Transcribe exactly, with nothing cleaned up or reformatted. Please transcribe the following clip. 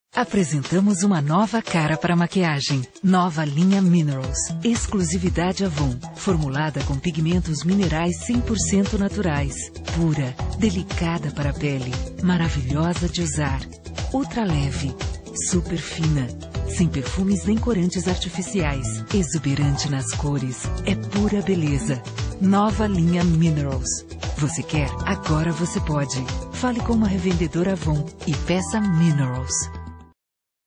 Apresentamos uma nova cara para maquiagem. Nova linha Minerals. Exclusividade Avon. Formulada com pigmentos minerais cem por cento naturais. Pura, delicada para a pele. Maravilhosa de usar. Ultra leve. Super fina. Sem perfumes nem corantes artificiais. Exuberante nas cores. É pura beleza. Nova linha Minerals. Você quer? Agora você pode. Fale com uma revendedora Avon e peça Minerals.